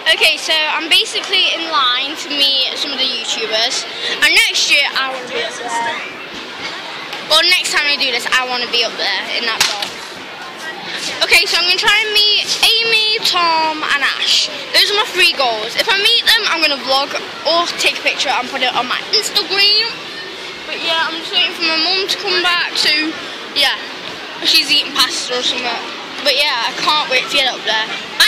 Okay, so I'm basically in line to meet some of the YouTubers, and next year I want to be up there. Or next time I do this, I want to be up there in that box. Okay, so I'm going to try and meet Amy, Tom and Ash. Those are my 3 goals. If I meet them, I'm going to vlog or take a picture and put it on my Instagram. But yeah, I'm just waiting for my mum to come back, so yeah, she's eating pasta or something. But yeah, I can't wait to get up there.